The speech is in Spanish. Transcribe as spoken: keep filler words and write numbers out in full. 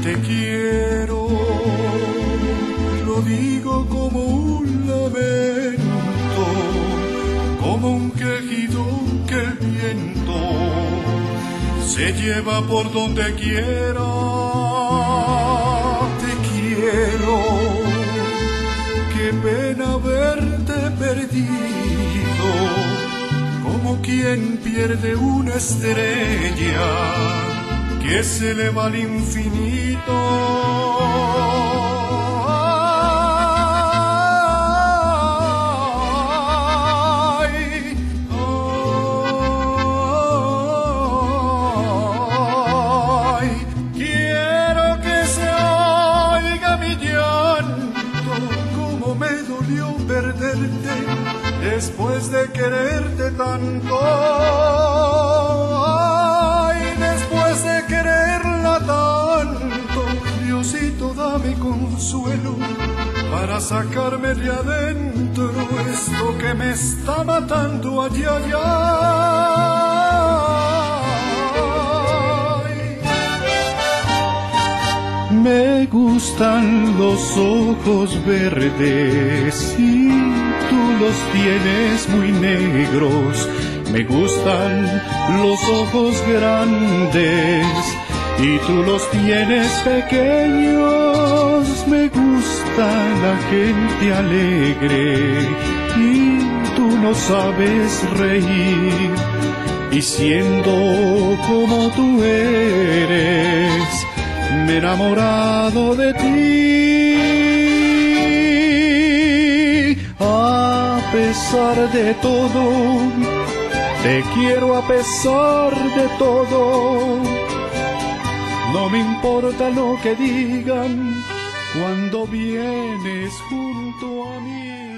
Te quiero, lo digo como un lamento, como un quejido que el viento se lleva por donde quiera. Te quiero, qué pena verte perdido, como quien pierde una estrella que se eleva al infinito. Ay, ay, quiero que se oiga mi llanto, como me dolió perderte después de quererte tanto. Diosito, dame consuelo para sacarme de adentro esto que me está matando allá, allá. Me gustan los ojos verdes y tú los tienes muy negros. Me gustan los ojos grandes y tú los tienes pequeños. Me gusta la gente alegre y tú no sabes reír. Y siendo como tú eres, me he enamorado de ti. A pesar de todo, te quiero a pesar de todo. No me importa lo que digan cuando vienes junto a mí.